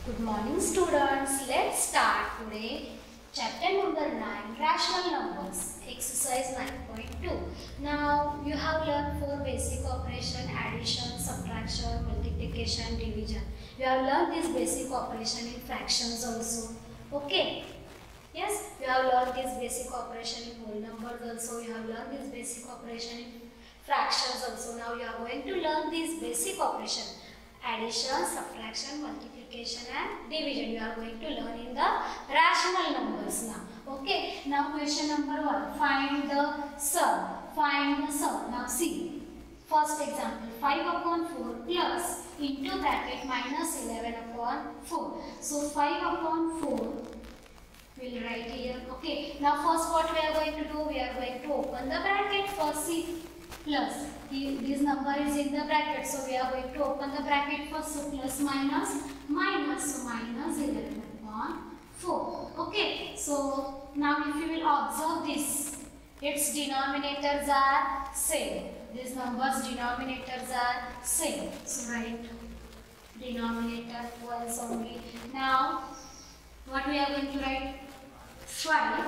Good morning students. Let's start today chapter number 9, rational numbers, exercise 9.2. Now you have learned 4 basic operation: addition, subtraction, multiplication, division. You have learned this basic operation in fractions also. Okay. Yes, you have learned this basic operation in whole numbers also. You have learned this basic operation in fractions also. Now you are going to learn this basic operation: addition, subtraction, multiplication and division. You are going to learn in the rational numbers now. Okay. Now question number 1. Find the sum. Find the sum. Now see. First example, 5 upon 4 plus into bracket minus 11 upon 4. So 5 upon 4 we'll write here. Okay. Now first what we are going to do? We are going to open the bracket first. See. Plus, this number is in the bracket, so we are going to open the bracket first. So plus minus, so minus 11 upon 4. Okay, so now if you will observe this, its denominators are same. These numbers denominators are same. So write denominator once only. Now what we are going to write? 5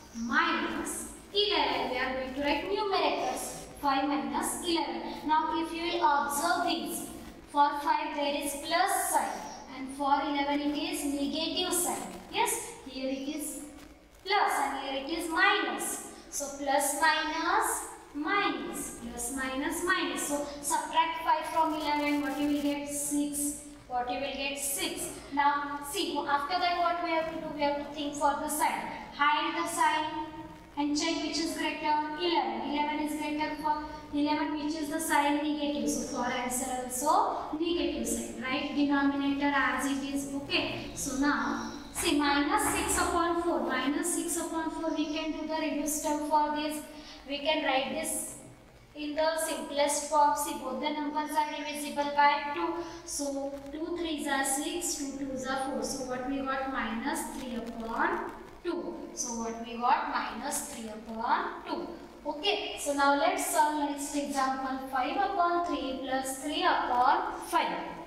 minus 11. We are going to write numerators. 5 minus 11. Now if you will observe these, for 5 there is plus sign and for 11 it is negative sign. Yes, here it is plus and here it is minus. So plus minus minus, plus minus minus. So subtract 5 from 11, what you will get? 6. What you will get? 6. Now see, after that what we have to do? We have to think for the sign. Hide the sign and check which is greater. 11. 11 is greater for 11, which is the sign negative. So for answer also negative sign. Right? Denominator as it is. Okay. So now see, minus 6 upon 4. Minus 6 upon 4 we can do the reduced term for this. We can write this in the simplest form. See, both the numbers are divisible by 2. So 2 3s are 6, 2 2s are 4. So what we got? Minus 3 upon 2. So what we got? Minus 3 upon 2. Okay. So now let's solve next example. 5 upon 3 plus 3 upon 5.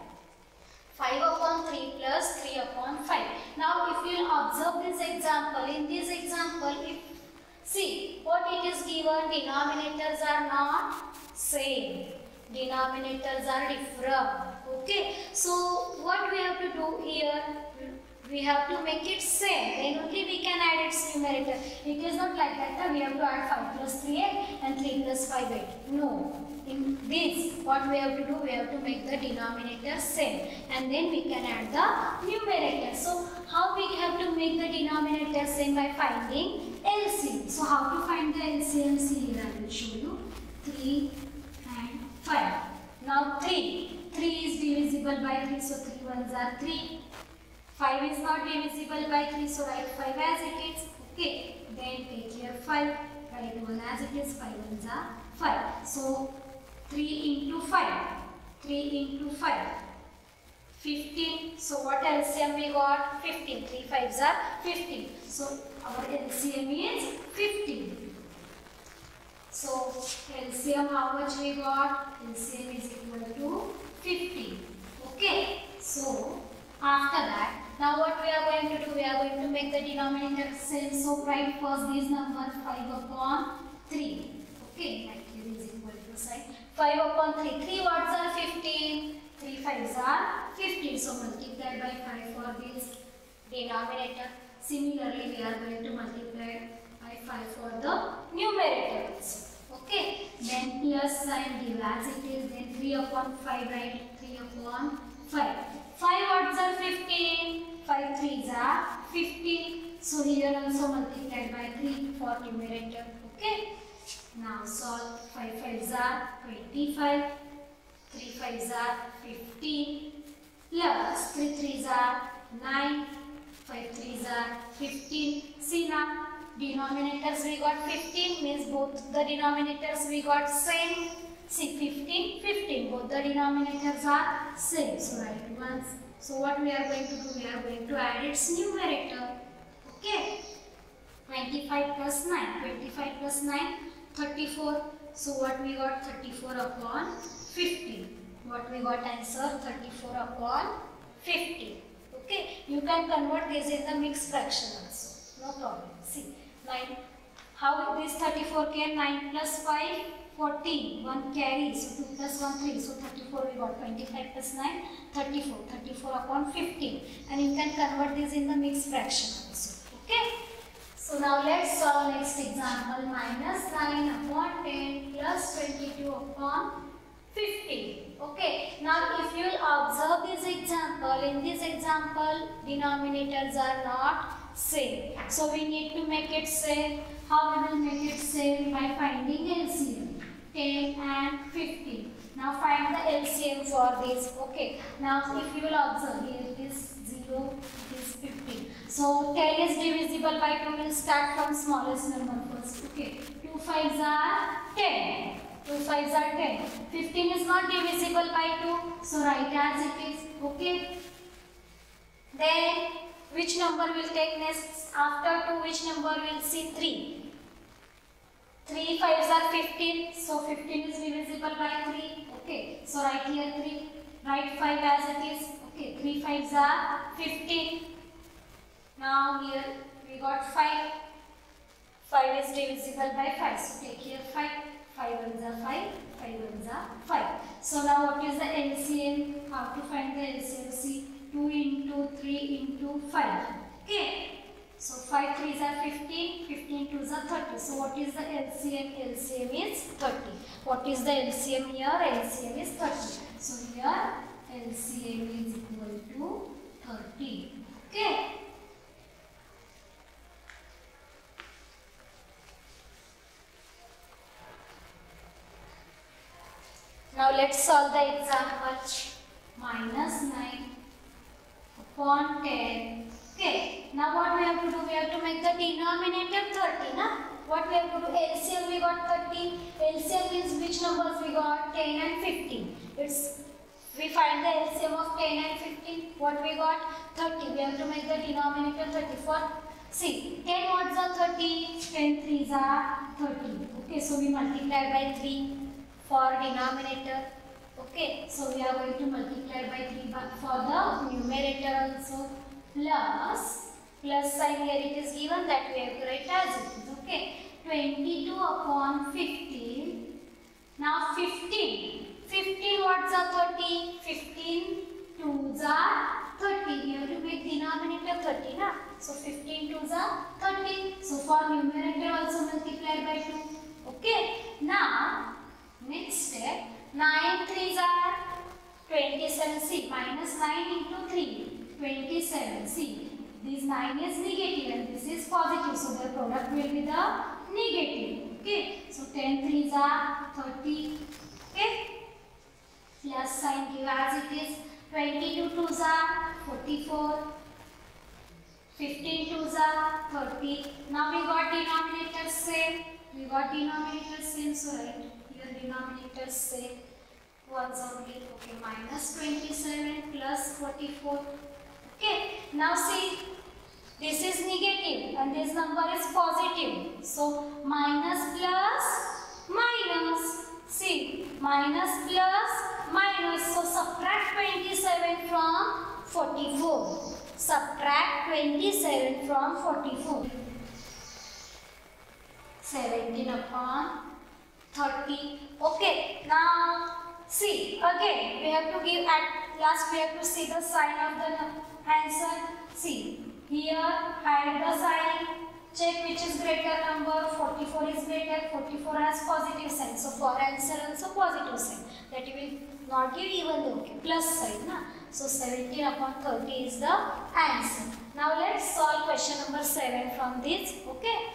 5 upon 3 plus 3 upon 5. Now if you observe this example, in this example, if see what it is given, denominators are not same. Denominators are different. Okay. So what we have to do here? We have to make it same, then only we can add its numerator. It is not like that, we have to add 5 plus 3 8 and 3 plus 5 8. No. In this, what we have to do? We have to make the denominator same and then we can add the numerator. So how we have to make the denominator same? By finding LCM. So how to find the LCM? See here, I will show you. 3 and 5. Now 3. 3 is divisible by 3, so 3 ones are 3. 5 is not divisible by 3, so write 5 as it is. Okay. Then take here 5. Write 1 as it is. 5 ones are 5. So 3 into 5. 3 into 5. 15. So what LCM we got? 15. 3 5s are 15. So our LCM is 15. So LCM how much we got? LCM is equal to 15. Okay. So after that, now what we are going to do? We are going to make the denominator same. So write first these numbers 5 upon 3. Okay, like here is equal to sign. 5 upon 3. 3 words are 15. 3 5s are 15. So multiply by 5 for this denominator. Similarly, we are going to multiply by 5 for the numerator also. Okay, then plus sign give as it is. Then 3 upon 5, write 3 upon 5. 5 words are 15. 5 3s are 15. So here also multiplied by 3 for numerator. Okay. Now solve. 5 5s are 25. 3 5s are 15. Plus 3 3s are 9. 5 3s are 15. See now, denominators we got 15, means both the denominators we got same. See 15, 15, both the denominators are same. So write once. So what we are going to do? We are going to add its numerator. Okay. 25 plus 9. 25 plus 9, 34. So what we got? 34 upon 15. What we got? Answer 34 upon 50. Okay, you can convert this in the mixed fraction also, no problem. See, 9, how this 34 came, 9 plus 5, 14, 1 carry, so 2 plus 1, 3, so 34 we got 25 plus 9, 34, 34 upon 15, and you can convert this in the mixed fraction also. Okay, so now let's solve next example. Minus 9 upon 10 plus 22 upon 15. Okay, now if you will observe this example, in this example denominators are not same, so we need to make it same. How we will make it same? By finding LCM, 10 and 15. Now find the LCM for this. Okay, now if you will observe, here it is 0, it is 15. So 10 is divisible by 2. We'll start from smallest number first. Okay, 2 5s are 10. 2 5s are 10. 15 is not divisible by 2, so write as it is. Okay. Then which number will take next? After 2, which number will see? 3. 3 5s are 15, so 15 is divisible by 3. Okay, so write here 3. Write 5 as it is. Okay, 3 5s are 15. Now here we got 5. 5 is divisible by 5, so take here 5. 5 ones are 5, 5 ones are 5. So now what is the LCM? How to find the LCM? See, 2 into 3 into 5. Okay. So 5 3s are 15, 15 2s are 30. So what is the LCM? LCM is 30. What is the LCM here? LCM is 30. So here LCM is equal to 30. Okay. Now let's solve the example. Minus 9 upon 10. Okay. Now what we have to do? We have to make the denominator 30. Na? What we have to do? LCM we got 30. LCM means which numbers we got? 10 and 15. We find the LCM of 10 and 15. What we got? 30. We have to make the denominator 34. See, 10 odds are 30. 10 3s are 30. Okay. So we multiply by 3. For denominator. Okay, so we are going to multiply by 3 for the numerator also. Plus sign here it is given, that we have to write as it is. Okay, 22 upon 15. Now 15 watts are 30. 15 2s are 30. We have to make denominator 30 na. So 15 2s are 30. So for numerator also multiply by 2. Okay, now next step, 9 3s are 27. See, minus 9 into 3, 27. See, this 9 is negative and this is positive. So the product will be the negative. Okay. So 10 3s are 30. Okay. Plus sign give as it is. 22 2s are 44. 15 2s are 30. Now we got denominator same. So right. Denominator same ones only. Okay, minus 27 plus 44. Okay, now see, this is negative and this number is positive. So minus plus minus. See, minus plus minus. So subtract 27 from 44. Subtract 27 from 44. 17 upon 30. Okay, now see, again we have to give, at last we have to see the sign of the answer. See, here hide the sign, check which is greater number. 44 is greater, 44 has positive sign, so for answer also positive sign, that you will not give even though. Okay, plus sign na. So 17 upon 30 is the answer. Now let's solve question number 7 from this. Okay.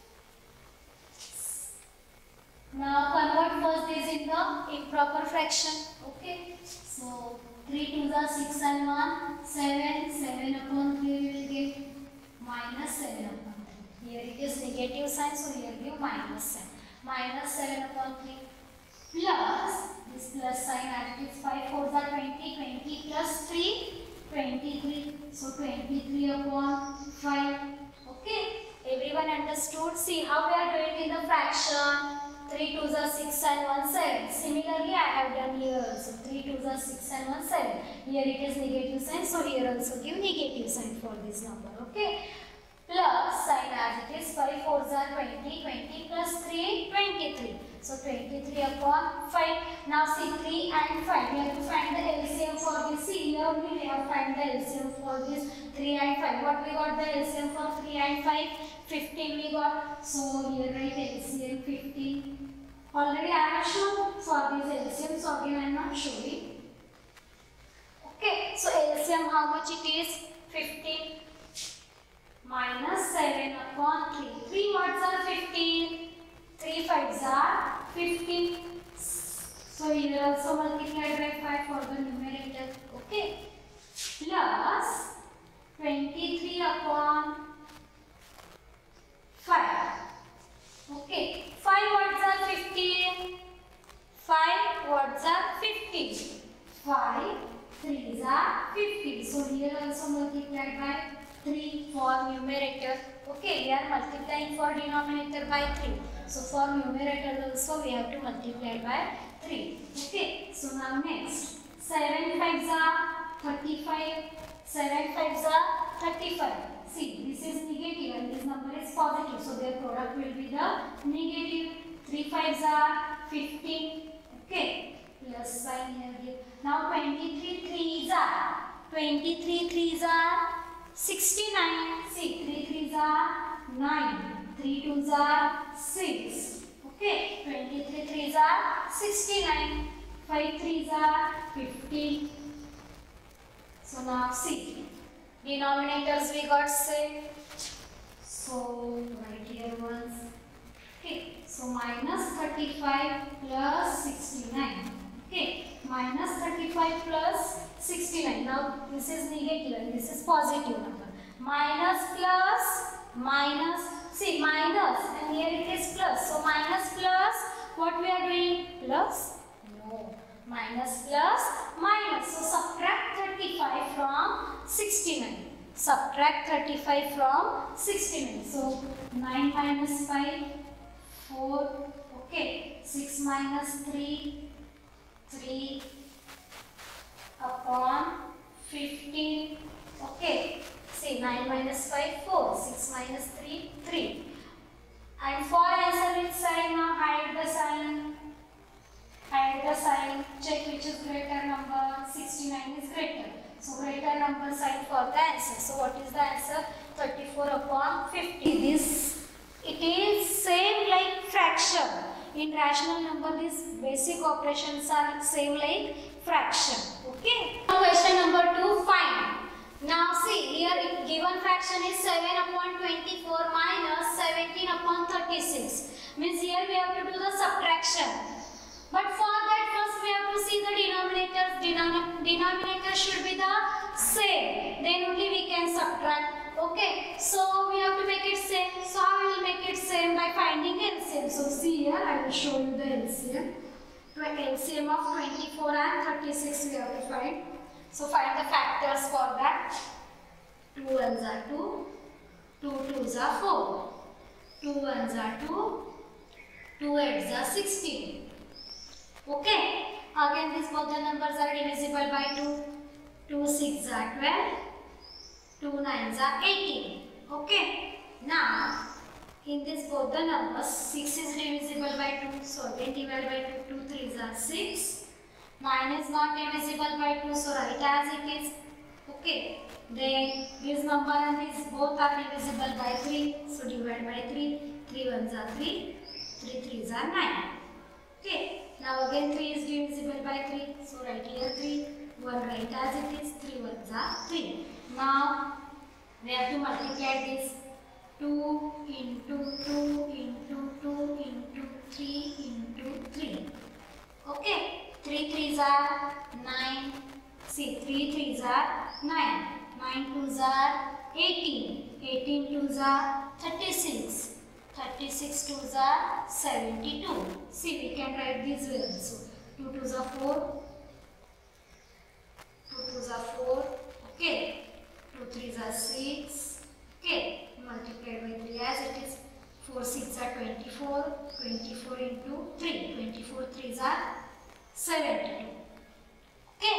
Now convert first this in the improper fraction. Okay. So 3 2s are 6 and 1. 7. 7 upon 3 we will get minus 7 upon 3. Here it is negative sign, so here give minus sign. Minus 7 upon 3 plus this plus sign, at it is 5 4s are 20. 20 plus 3, 23. So 23 upon 5. Okay. Everyone understood? See how we are doing in the fraction. 3 2s are 6 and 1 7. Similarly, I have done here also. 3 2s are plus 6 and 1 7. Here it is negative sign, so here also give negative sign for this number. Okay. Plus sign as it is 5 4s are 20, 20 plus 3 23. So 23 upon 5. Now see 3 and 5. We have to find the LCM for this. See here only we have find the LCM for this 3 and 5. What we got the LCM for 3 and 5? 15 we got. So here write LCM 15. Already I have shown for this LCM, so again I am not showing. Okay, so LCM how much it is? 15 minus 7 upon 3. 3 words are 15. 3 5s are 15. So here also multiplied by 5 for the numerator. Okay. Plus 23 upon 5. Okay. 5 words are 15. 5 words are 15. 5 3s are 15. So here also multiplied by 3 for numerator. Okay, we are multiplying for denominator by 3. So for numerator also we have to multiply by 3. Okay, so now next 7 5s are 35. 7 5s are 35. See, this is negative and this number is positive. So their product will be the negative. 3 5s are 15. Okay, plus sign here. Now 23 3s are 69. See, 3 3s are 9. 3 2s are 6. Okay, 23 3s are 69. 5 3s are 15. So now see, denominators we got same. So right here once. Okay, so minus 35 plus 69. Okay, minus 35 plus 69. Now this is negative and this is positive number. Minus plus minus. See, minus and here it is plus. So minus plus, what we are doing? Plus? No. Minus plus minus. So subtract 35 from 69. Subtract 35 from 69. So 9 minus 5, 4. Okay. 6 minus 3, 3 upon 15. Okay. See, 9 minus 5, 4. 6 minus 3, 3. And for answer which sign? Now hide the sign. Hide the sign. Check which is greater number. 69 is greater. So greater number sign for the answer. So what is the answer? 34 upon 50. It is same like fraction. In rational number, these basic operations are same like fraction. Okay. Now question number 2, find. Now see, here given fraction is 7 upon 24 minus 17 upon 36. Means here we have to do the subtraction. But for that first we have to see the denominators. Denominator should be the same. Then only we can subtract. Okay. So we have to make it same. So how we will make it same? By finding LCM. So see here I will show you the LCM. LCM of 24 and 36 we have to find. So find the factors for that. 2 1s are 2, 2 2s are 4, 2 1s are 2, 2 8s are 16. Okay. Again these both the numbers are divisible by 2. 2 6s are 12, 2 9s are 18. Okay. Now in this both the numbers 6 is divisible by 2. So again divide by 2. 2 3s are 6. 9 is not divisible by 2, so write as it is. Okay. Then this number and this both are divisible by 3, so divide by 3. 3 1s are 3, 3 3s are 9. Okay. Now again 3 is divisible by 3, so write here 3. 1 write as it is. 3 1s are 3. Now we have to multiply this. 2 into 2 into 2 into 3 into 3. Okay. 3 3s are 9. See, 3 3s are 9. 9 2s are 18. 18 2s are 36. 36 2s are 72. See, we can write this way also. 2 2s are 4. 2 2s are 4. Okay. 2 3s are 6. Okay. Multiplied by 3 as it is. 4 6 are 24. 24 into 3. 24 3s are 72. Okay.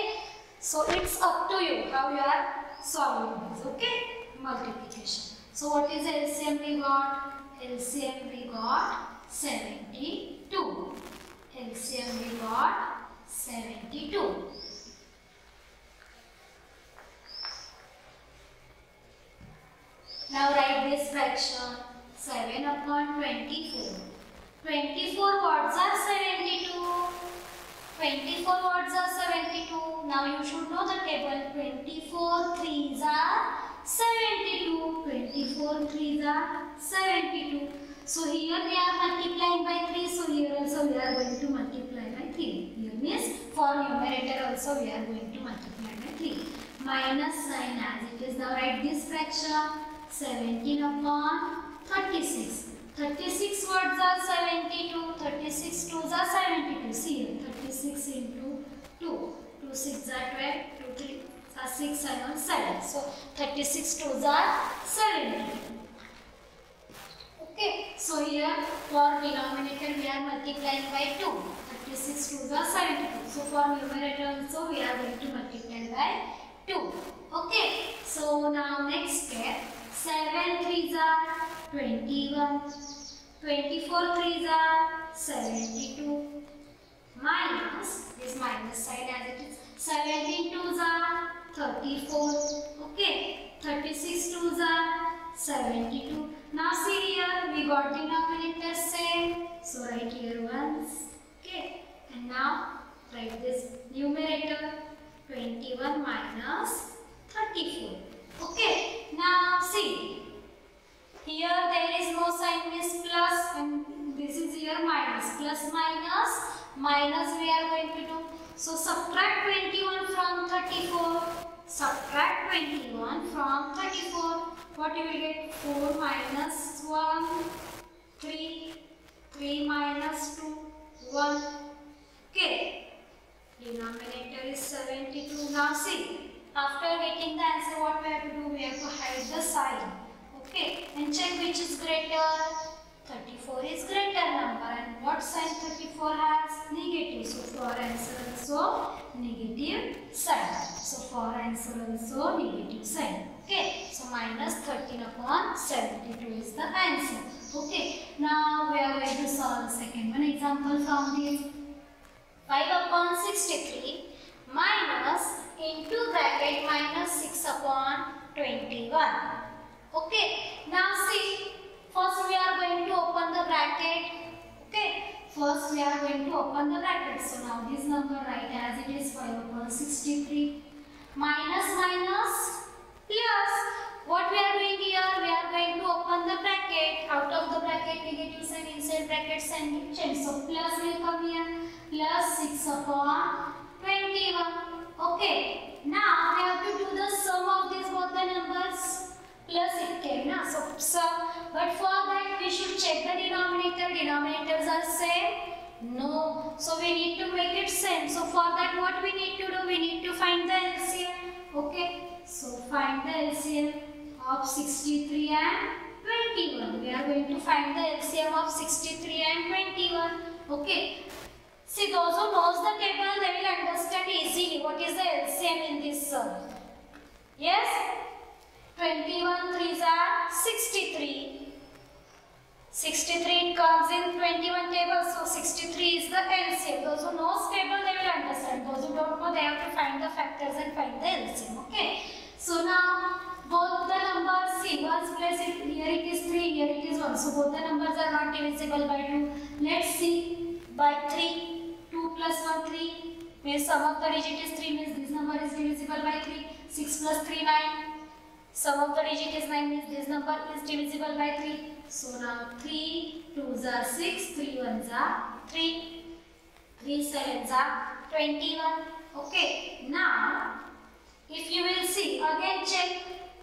So it's up to you how you are solving this. Okay, multiplication. So what is the LCM we got? LCM we got 72. LCM we got 72. Now write this fraction 7 upon 24. 24 words are 72. 24 words are 72. Now you should know the table. 24 threes are 72. 24 threes are 72. So here we are multiplying by 3. So here also we are going to multiply by 3. Here means for numerator also we are going to multiply by 3. Minus sign as it is. Now write this fraction 17 upon 36. 36 words are 72. 36 twos are 72. See here. 36 into 2. 2 6 are 12. 2 3 are 6 and 7. So 36 twos are 72. Okay. So here for denominator we are multiplying by 2. 36 twos are 72. So for numerator also we are going to multiply by 2. Okay. So now next step. 7 threes are 21. 24 threes are 72. Minus, this minus sign as it is. 17 twos are 34. Okay. 36 twos are 72. Now see here, we got denominator same. So write here once. Okay. And now write this numerator 21 minus 34. Okay. Now see. Here there is no sign, means plus, and this is here minus. Plus minus. Minus we are going to do. So subtract 21 from 34. Subtract 21 from 34. What you will get? 4 minus 1. 3. 3 minus 2. 1. Okay. Denominator is 72. Now see. After getting the answer, what we have to do? We have to hide the sign. Okay. And check which is greater. 34 is greater number, and what sign 34 has? Negative. So for answer also negative sign. So for answer also negative sign. Okay. So minus 13 upon 72 is the answer. Okay. Now we are going to solve the second one. Example from this. 5 upon 63 minus into bracket minus 6 upon 21. Okay. Now see. First we are going to open the bracket. Okay. First we are going to open the bracket. So now this number write as it is 5 upon 63. Minus minus plus. What we are doing here? We are going to open the bracket. Out of the bracket negative sign, inside bracket sign change. So plus will come here. Plus 6 upon 21. Okay. Now we have to do the sum of these both the numbers. Plus it came now. So sum. But for that we should check the denominator. Denominators are same? No. So we need to make it same. So for that what we need to do? We need to find the LCM. Okay. So find the LCM of 63 and 21. We are going to find the LCM of 63 and 21. Okay. See, those who knows the table, they will understand easily what is the LCM in this sum. Yes? 21 threes are 63. 63 comes in 21 tables, so 63 is the LCM. Those who knows table, they will understand. Those who don't know, they have to find the factors and find the LCM. Okay. So now both the numbers, see, one's place it, here it is 3, here it is 1. So both the numbers are not divisible by 2. Let's see, by 3. 2 plus 1, 3. Means sum of the digit is 3, means this number is divisible by 3. 6 plus 3, 9. Sum of the digit is 9, means this number is divisible by 3. So now 3 2s are 6, 3 1s are 3, 3 7s are 21. Okay. Now, if you will see, again check.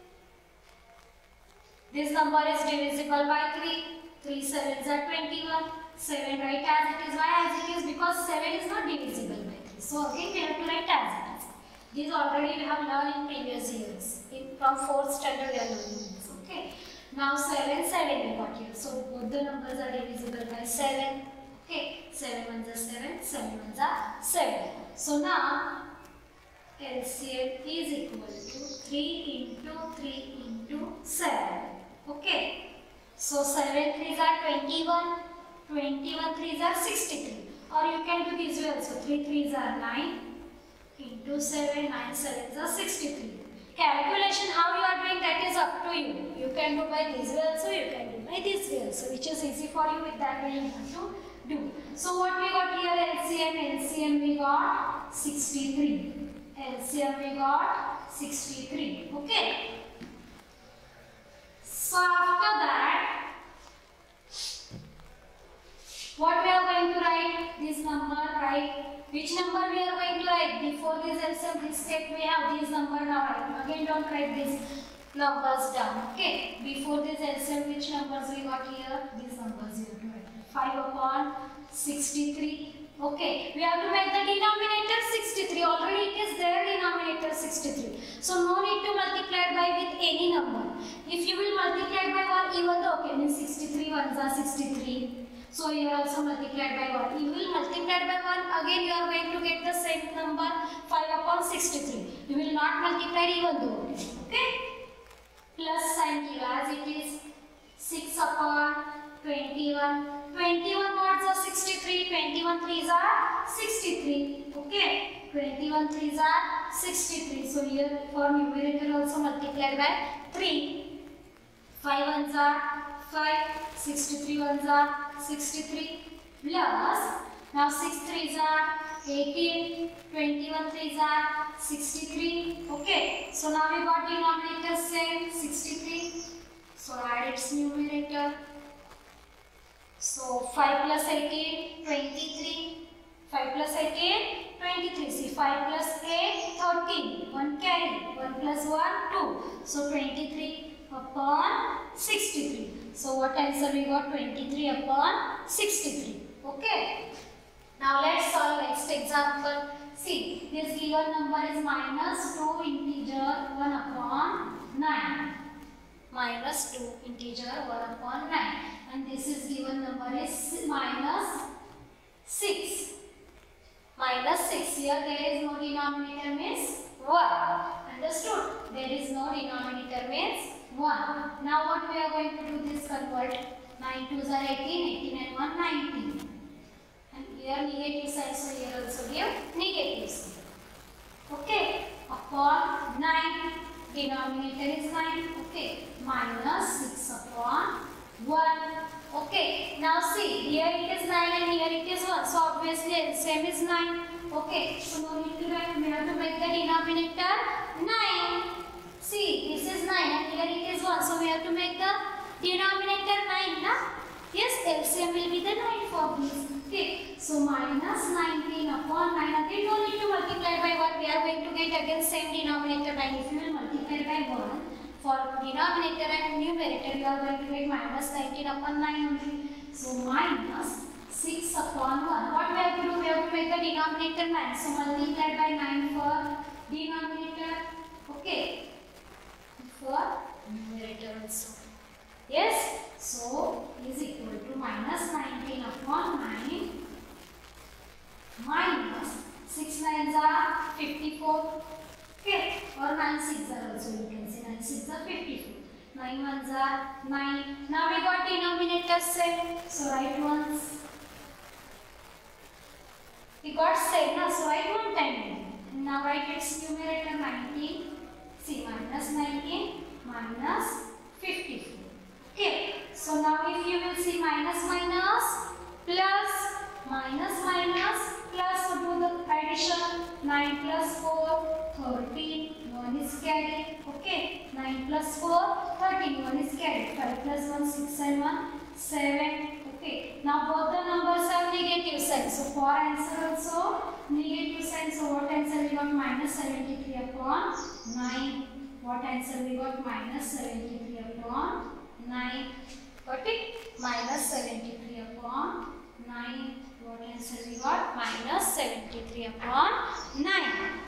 This number is divisible by 3. 3 7s are 21. 7 write as it is. Why as it is? Because 7 is not divisible by 3. So again we have to write as it is. This already we have learned in previous years. From 4th standard we are learning this. Okay. Now 7 we got here. So both the numbers are divisible by 7. Okay. 7 ones are 7. 7 ones are 7. So now LCM is equal to 3 into 3 into 7. Okay. So 7 3s are 21. 21 3s are 63. Or you can do this way also. 3 3s are 9 into 7. 9 7s are 63. Calculation how you are doing, that is up to you. You can do by this way also. You can do by this way also. Which is easy for you, with that way you have to do. So what we got here, LCM? LCM we got 63. LCM we got 63. Okay. So after that, what we are going to write? This number, right? Which number we are going to write? Before this LCM, this step we have this number now write. Again, don't write these numbers down. Okay. Before this LCM, which numbers we got here? These numbers you have to write. 5 upon 63. Okay, we have to make the denominator 63. Already it is there, denominator 63. So no need to multiply by with any number. If you will multiply by 1, even though, okay, means 63 ones are 63. So you are also multiplied by 1. You will multiply by 1. Again you are going to get the same number, 5 upon 63. You will not multiply even though. Okay. Plus sign here as it is 6 upon 21. 21 ones are 63, 21 3s are 63. Okay, 21 3s are 63. So here for numerator also multiplied by 3. 5 ones are 5, 63 ones are 63 plus, now 6 3s are 18, 21 3s are 63. Okay, so now we got denominator same 63. So add its numerator. So 5 plus 18, 23. 5 plus 18, 23. See, 5 plus 8, 13. 1 carry. 1 plus 1, 2. So 23 upon 63. So what answer we got? 23 upon 63. Okay. Now let's solve next example. See, this given number is minus 2 integer 1 upon 9. Minus 2 integer 1 upon 9. And this is given number is minus 6. Minus 6. Here there is no denominator means 1. Understood? There is no denominator means 1. Now what we are going to do this convert. 9 2s are 18, 18 and 1 19. And here negative sign, so here also give negative sign. Okay. Upon 9. Denominator is 9. Okay. Minus 6 upon 1. Okay. Now see, here it is 9 and here it is 1. So obviously LCM is 9. Okay. So no need to write. We have to make the denominator 9. See, this is 9 and here it is 1. So we have to make the denominator 9. Na? Yes, LCM will be the 9 for this. Okay. So minus 19 upon 9. Again no need to multiply by 1. We are going to get again same denominator 9. If you will multiply by 1. For denominator and numerator, you are going to get minus 19 upon 9 only. So minus 6 upon 1. What we have to do? We have to make the denominator 9. So multiply by 9 for denominator. Okay. For numerator also. Yes. So is equal to minus 19 upon 9 minus 6 9s are 54. Okay, or 9 6s are also, you can say 9 6s are 54. 9 1s are 9. Now we got denominator same. So write once. We got same now, so write one time. And now write its numerator 19. See, minus 19 minus 54. Okay, so now if you will see minus minus plus minus minus plus, so do the addition. 9 plus 4 13, 1 is carried. Okay, 9 plus 4 13, 1 is carried. 5 plus 1 6 and 1 7. Okay, now both the numbers have negative sign. So for answer also negative sign. So what answer we got? Minus 73 upon 9. What answer we got? Minus 73 upon 9. Got it? Minus 73 upon 9. What answer we got? Minus 73 upon 9.